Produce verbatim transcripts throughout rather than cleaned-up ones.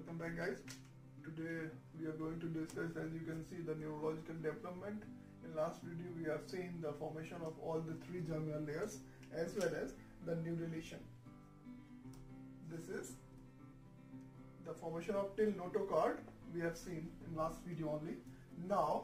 welcome back guys. Today we are going to discuss, as you can see, the neurological development. In last video we have seen the formation of all the three germinal layers as well as the neurulation. This is the formation of till notochord we have seen in last video only. Now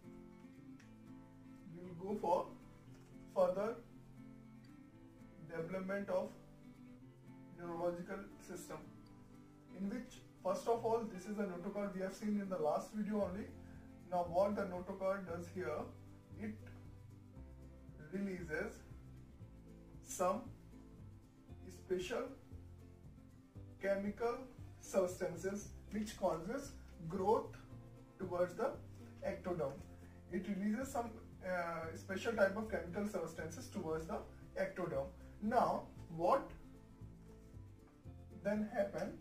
we will go for further development of neurological system, in which first of all this is the notochord we have seen in the last video only. Now what the notochord does here, it releases some special chemical substances which causes growth towards the ectoderm. It releases some uh, special type of chemical substances towards the ectoderm. Now what then happen,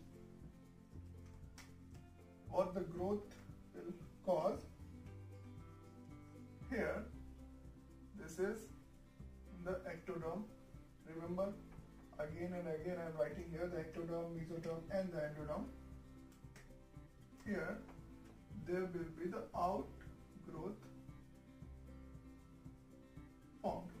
what the growth will cause here, this is the ectoderm. Remember, again and again I am writing here the ectoderm, mesoderm and the endoderm. Here there will be the outgrowth formed,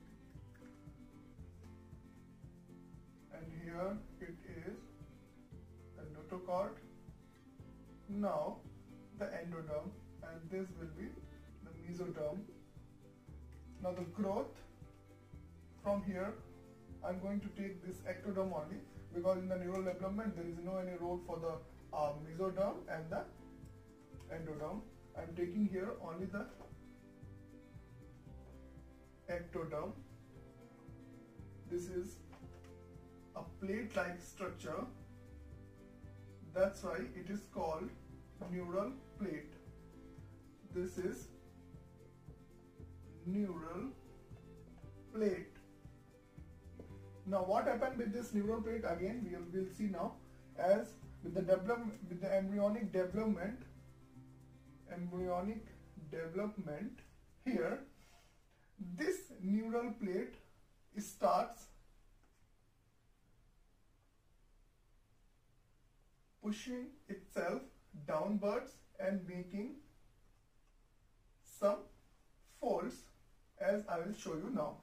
and here it is the notochord, now the endoderm, and this will be the mesoderm. Now the growth from here, I am going to take this ectoderm only, because in the neural development there is no any role for the uh, mesoderm and the endoderm. I am taking here only the ectoderm. This is a plate-like structure, that's why it is called neural plate. This is neural plate. Now what happened with this neural plate, again we will see now, as with the development, with the embryonic development, embryonic development here, this neural plate starts pushing itself downwards and making some folds, as I will show you now.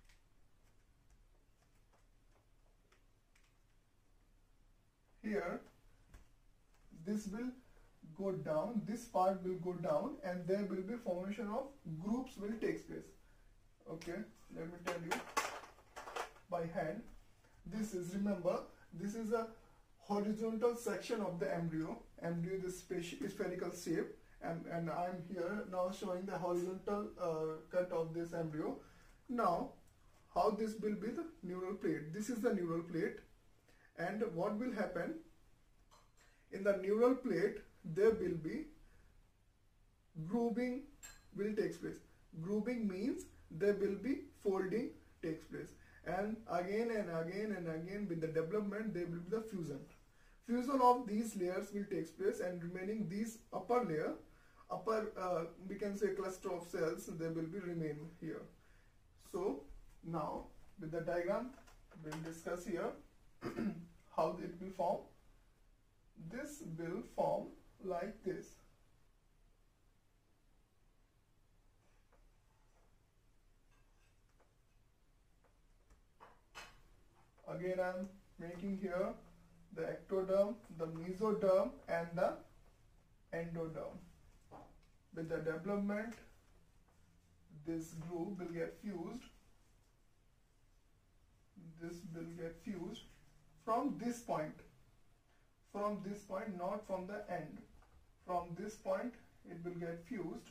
Here this will go down, this part will go down, and there will be formation of groups will take place. Okay, let me tell you by hand. This is, remember, this is a horizontal section of the embryo. Embryo is spherical shape, and, and I am here now showing the horizontal uh, cut of this embryo. Now how this will be the neural plate. This is the neural plate, and what will happen in the neural plate, there will be grooving will take place. Grooving means there will be folding takes place, and again and again and again with the development there will be the fusion. Fusion of these layers will take place, and remaining these upper layer, upper uh, we can say cluster of cells, they will be remain here. So now with the diagram we will discuss here how it will form. This will form like this. Again I am making here the ectoderm, the mesoderm and the endoderm. With the development, this groove will get fused. This will get fused from this point. From this point, not from the end. From this point it will get fused,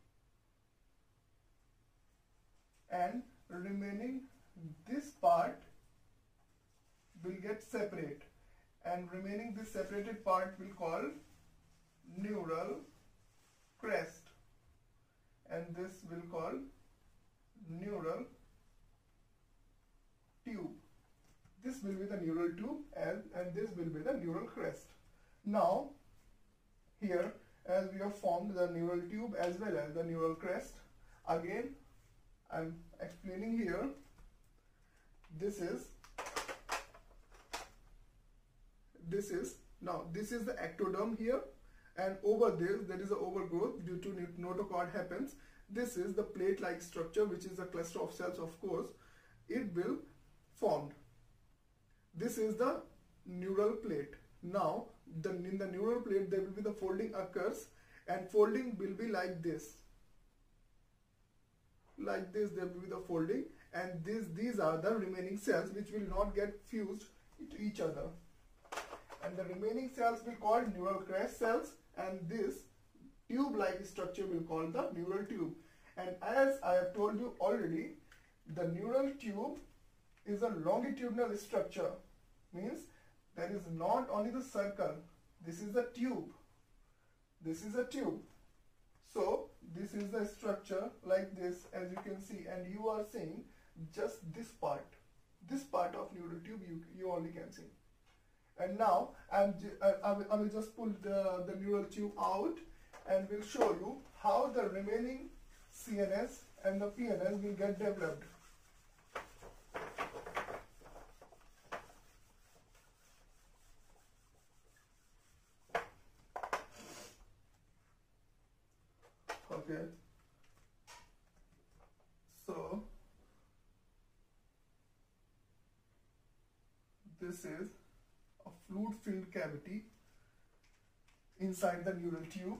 and remaining this part will get separate, and remaining this separated part will call neural crest, and this will call neural tube. This will be the neural tube, and, and this will be the neural crest. Now here, as we have formed the neural tube as well as the neural crest, again I am explaining here. This is this is Now this is the ectoderm here, and over this there is an overgrowth due to notochord happens. This is the plate-like structure, which is a cluster of cells, of course. It will formed. This is the neural plate. Now the, in the neural plate there will be the folding occurs, and folding will be like this. Like this there will be the folding, and this, these are the remaining cells which will not get fused to each other. And the remaining cells will call neural crest cells, and this tube-like structure will call the neural tube. And as I have told you already, the neural tube is a longitudinal structure. Means there is not only the circle, this is the tube. This is a tube. So this is the structure like this, as you can see, and you are seeing just this part. This part of neural tube you, you only can see. And now I'm I, I, will, I will just pull the, the neural tube out, and will show you how the remaining C N S and the P N S will get developed. Okay. So this is a fluid-filled cavity inside the neural tube.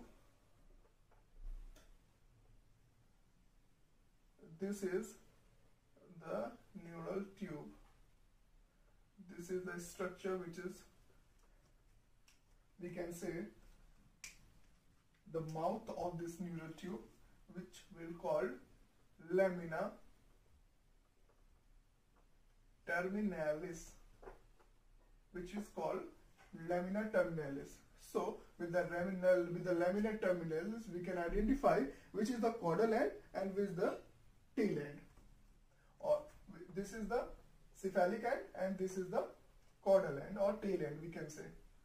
This is the neural tube. This is the structure which is, we can say, the mouth of this neural tube, which we'll call lamina terminalis, which is called lamina terminalis. So with the lamina, with the lamina terminalis, we can identify which is the caudal end and which is the tail end. Or this is the cephalic end and this is the caudal end or tail end, we can say.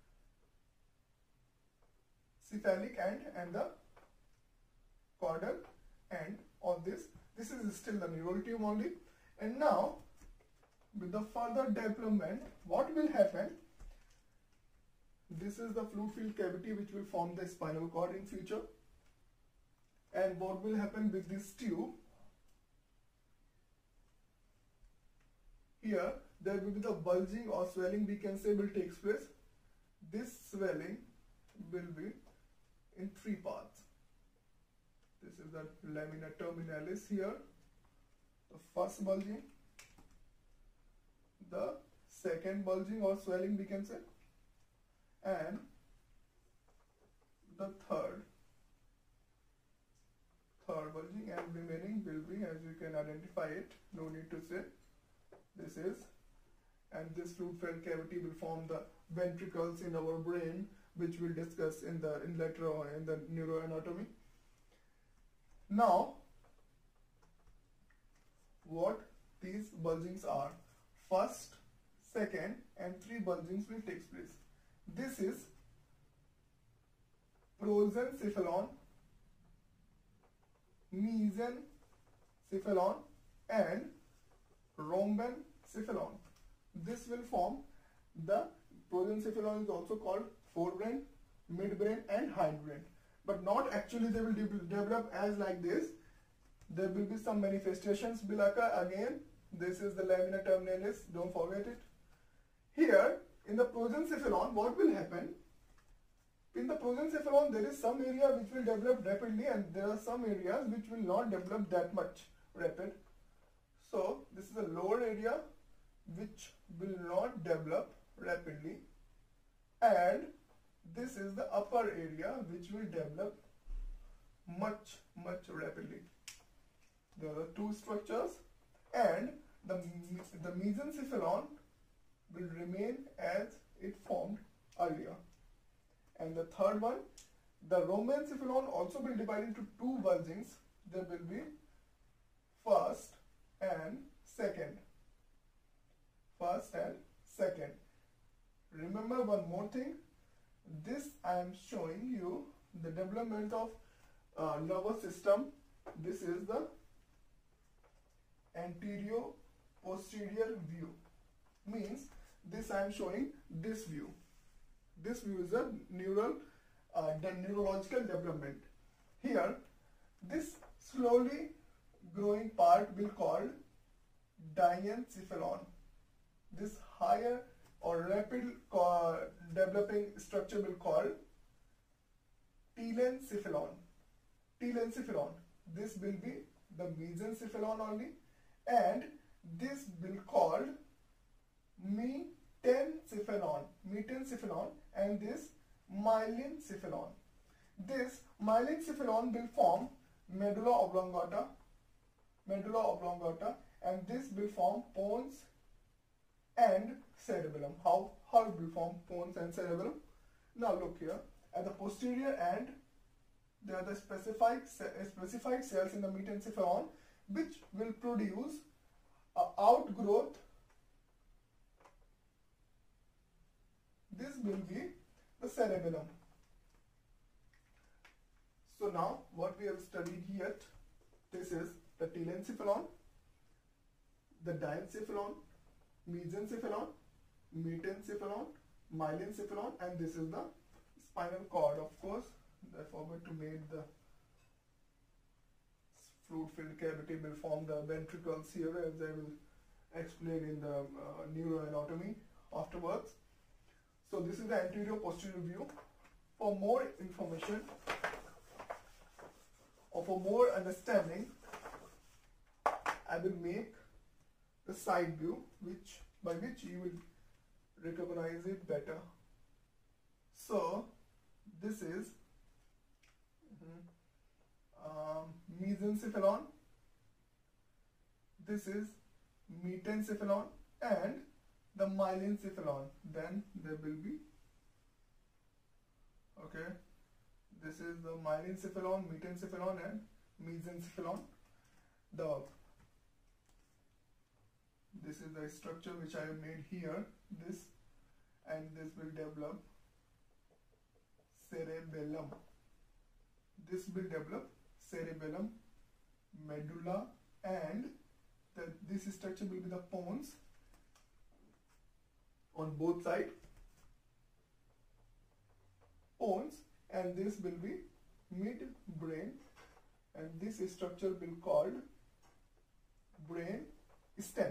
Cephalic end and the caudal end of this. This is still the neural tube only. And now, with the further development, what will happen? This is the fluid-filled cavity which will form the spinal cord in future. And what will happen with this tube? Here, there will be the bulging or swelling, we can say, will take place. This swelling will be in three parts. This is the lamina terminalis here, the first bulging, the second bulging or swelling, we can say, and the third third bulging, and remaining will be, as you can identify it, no need to say, this is, and this fluid-filled cavity will form the ventricles in our brain, which we'll discuss in the in later on in the neuroanatomy. Now, what these bulgings are: first, second, and three bulgings will take place. This is prosencephalon, mesencephalon, and rhombencephalon. This will form the prosencephalon is also called forebrain, midbrain, and hindbrain. But not actually they will de develop as like this. There will be some manifestations will occur again. This is the lamina terminalis, don't forget it. Here in the prosencephalon, what will happen? In the prosencephalon, there is some area which will develop rapidly, and there are some areas which will not develop that much rapid. So this is a lower area which will not develop rapidly, and this is the upper area which will develop much much rapidly. There are two structures, and the, the mesencephalon will remain as it formed earlier. And the third one, the rhombencephalon, also will divide into two bulgings. There will be first and second. First and second. Remember one more thing. This I am showing you the development of uh, nervous system. This is the anterior posterior view. Means this I am showing this view. This view is a neural, uh, the neurological development. Here, this slowly growing part will called diencephalon. This higher or rapid developing structure will called telencephalon. Telencephalon. This will be the mesencephalon only, and this will called metencephalon. Metencephalon, and this myelencephalon. This myelencephalon will form medulla oblongata, medulla oblongata, and this will form pons and cerebellum. How how it will form pons and cerebellum? Now look here, at the posterior end there are the specified specified cells in the metencephalon which will produce a outgrowth. This will be the cerebellum. So now what we have studied here, this is the telencephalon, the diencephalon, mesencephalon, metencephalon, myelencephalon, and this is the spinal cord. Of course, I forgot to make the fruit-filled cavity will form the ventricles here, as I will explain in the uh, neuroanatomy afterwards. So this is the anterior posterior view. For more information or for more understanding, I will make the side view, which by which you will recognize it better. So this is um, mesencephalon, this is metencephalon, and the myelencephalon. Then there will be, okay, this is the myelencephalon, metencephalon, and mesencephalon. The this is the structure which I have made here, this, and this will develop cerebellum. This will develop cerebellum, medulla, and the, this structure will be the pons on both sides, pons, and this will be midbrain, and this structure will be called brain stem.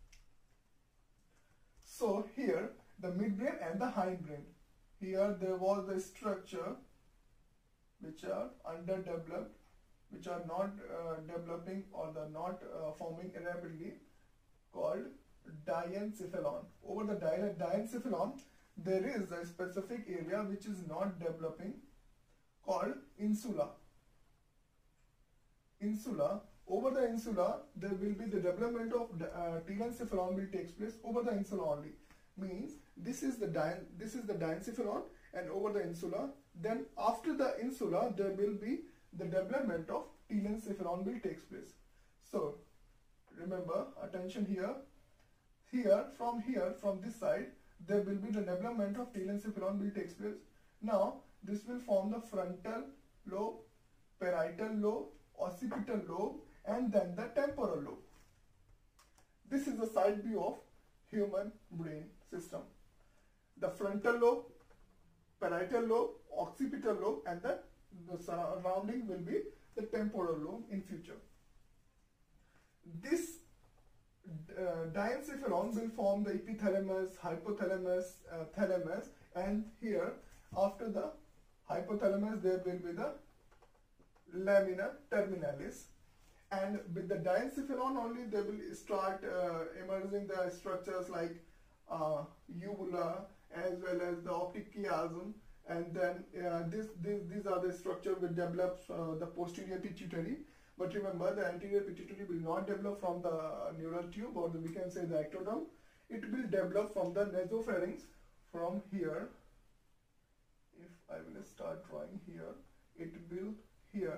So here the midbrain and the hindbrain. Here there was the structure which are underdeveloped, which are not uh, developing or the not uh, forming rapidly, called diencephalon. Over the di diencephalon there is a specific area which is not developing, called insula. Insula. Over the insula there will be the development of uh, telencephalon will takes place over the insula only. Means this is the dien this is the diencephalon, and over the insula. Then after the insula there will be the development of telencephalon will takes place. So remember, attention here. Here from here from this side there will be the development of telencephalon will takes place. Now this will form the frontal lobe, parietal lobe, occipital lobe, and then the temporal lobe. This is the side view of human brain system. The frontal lobe, parietal lobe, occipital lobe, and the, the surrounding will be the temporal lobe in future. This uh, diencephalon will form the epithalamus, hypothalamus, uh, thalamus, and here after the hypothalamus there will be the lamina terminalis, and with the diencephalon only they will start uh, emerging the structures like uh, uvula as well as the optic chiasm, and then uh, this, this these are the structure which develops uh, the posterior pituitary. But remember, the anterior pituitary will not develop from the neural tube, or the, we can say the ectoderm. It will develop from the nasopharynx, from here. If I will start drawing here, it will here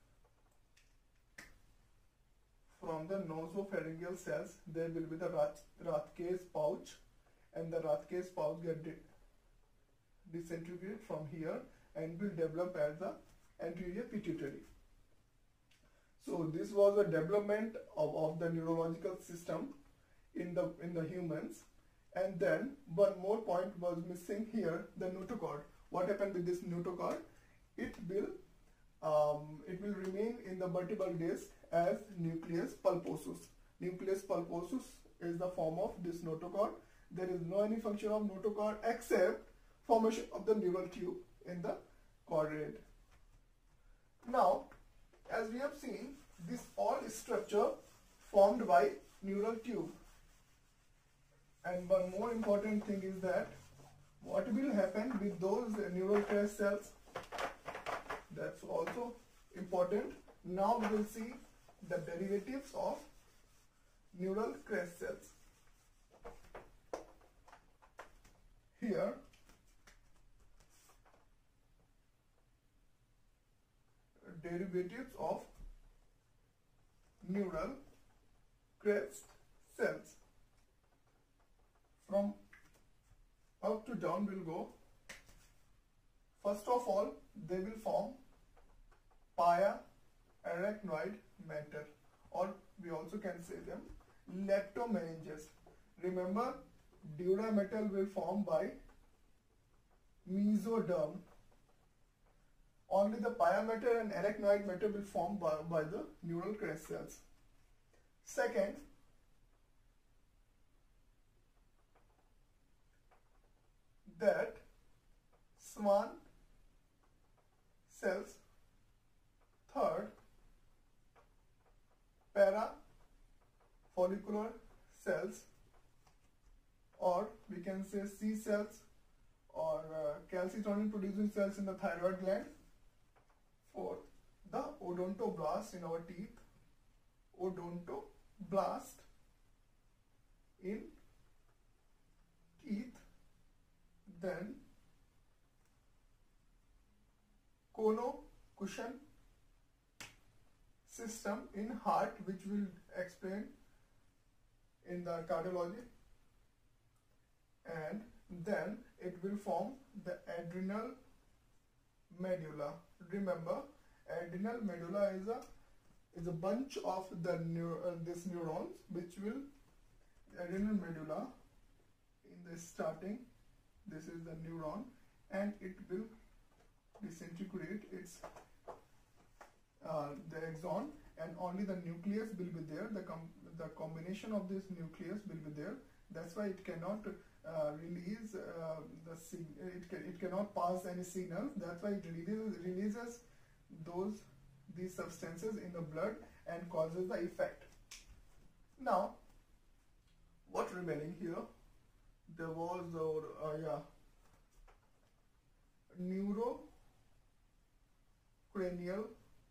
from the nasopharyngeal cells there will be the Rathke's pouch, and the Rathke's pouch get disintegrated from here and will develop as the anterior pituitary. So this was a development of, of the neurological system in the in the humans. And then one more point was missing here, the notochord. What happened with this notochord? It will um, it will remain in the vertebral disc as nucleus pulposus. Nucleus pulposus is the form of this notochord. There is no any function of notochord except formation of the neural tube in the chordate. Now, as we have seen, this all structure formed by neural tube. And one more important thing is that what will happen with those neural crest cells? That's also important. Now we will see the derivatives of neural crest cells. Here, derivatives of neural crest cells. From up to down will go. First of all, they will form pia arachnoid matter, or we also can say them leptomeninges. Remember, dura metal will form by mesoderm. Only the pia matter and arachnoid matter will form by, by the neural crest cells. Second, that Schwann cells. Third, para follicular cells, or we can say C cells, or uh, calcitonin producing cells in the thyroid gland. Fourth, the odontoblast in our teeth. Odontoblast in teeth. Then cono-cushion system in heart, which will explain in the cardiology. And then it will form the adrenal medulla. Remember, adrenal medulla is a is a bunch of the neur uh, this neurons, which will adrenal medulla in the starting. This is the neuron, and it will disintegrate its uh, the axon, and only the nucleus will be there. The com the combination of this nucleus will be there. That's why it cannot uh, release uh, the sig it can it cannot pass any signals. That's why it releases releases those these substances in the blood and causes the effect. Now, what remaining here? There was our uh, yeah neurocranial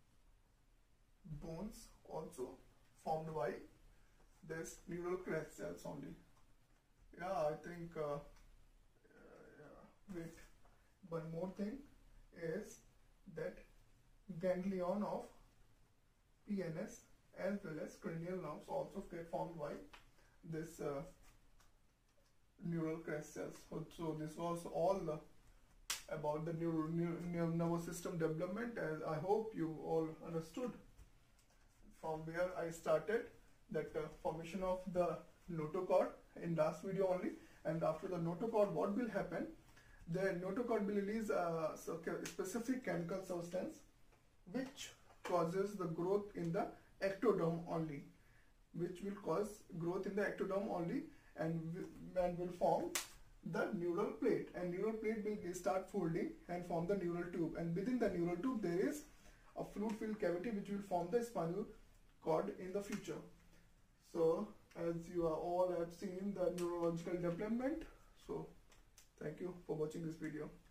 bones also formed by this neural crest cells only. Yeah, I think uh, uh, yeah. Wait, one more thing is that ganglion of P N S as well as cranial nerves also get formed by this uh, neural crest cells. So this was all uh, about the neural neu nervous system development, as I hope you all understood from where I started, that uh, formation of the notochord in last video only. And after the notochord, what will happen? The notochord will release a specific chemical substance which causes the growth in the ectoderm only, which will cause growth in the ectoderm only, and, and will form the neural plate, and neural plate will start folding and form the neural tube, and within the neural tube there is a fluid filled cavity which will form the spinal cord in the future. So as you are all have seen the neurological development, so thank you for watching this video.